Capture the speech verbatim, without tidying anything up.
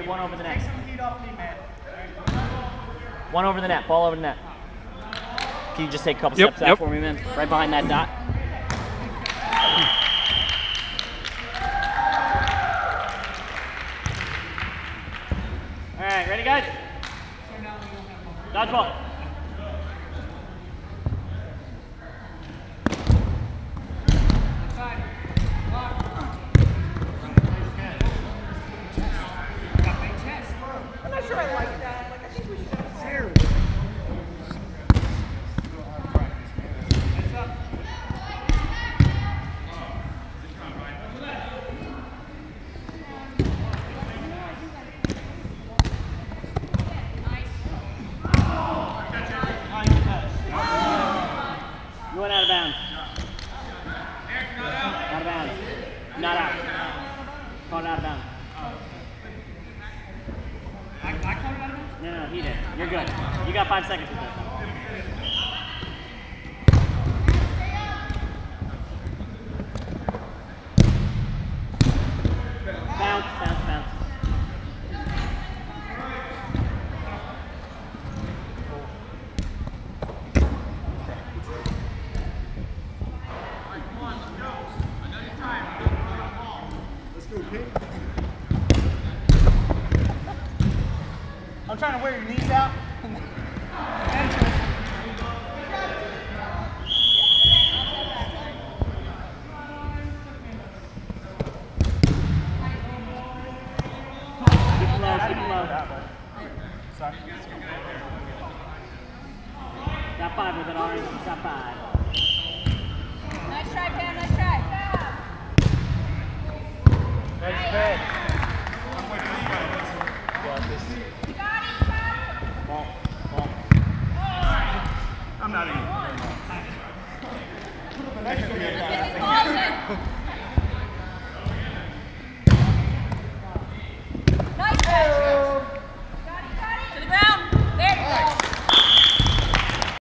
Get one over the net. Take some heat off me, man. One over the net. Ball over the net. Can you just take a couple yep, steps out yep. for me, man? Right behind that dot. All right, ready, guys? Dodgeball. I'm not sure I like that. Like, I think we should have zero. You went out of bounds. Out of bounds. Not out. Called out of bounds. I, I called it out of bounds? No, no, he did. You're good. You got five seconds with this. Bounce, bounce, bounce. I'm trying to wear your knees out. Keep it low, keep it low. Sorry. Got five with it, Orange. Got five. Nice try, Pam. Nice try. Nice bed. You got it. You got it. Ball, ball. I'm not even. Let's get